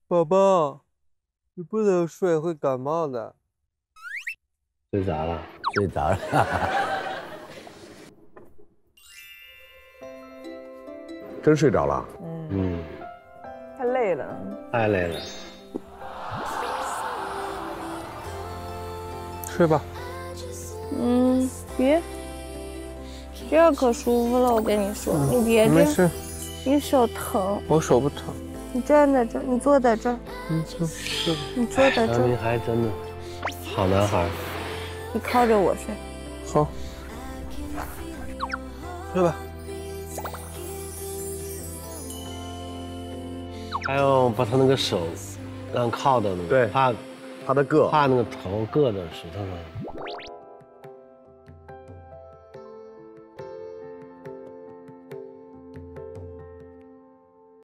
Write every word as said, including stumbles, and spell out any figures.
宝宝，你不能睡，会感冒的。 睡着了， 睡着了。 真睡着了。 嗯， 太累了。 太累了。 睡吧。 嗯，别，这样可舒服了。我跟你说，你别这样， 没事， 你手疼。 我手不疼。 你站在这儿，你坐在这儿， 嗯，是的。 你坐在这小女儿， 孩真的好男孩。 你靠着我睡。 好，睡吧。 还有把他那个手让靠的那个， 对怕他的硌， 怕那个头硌到石头上。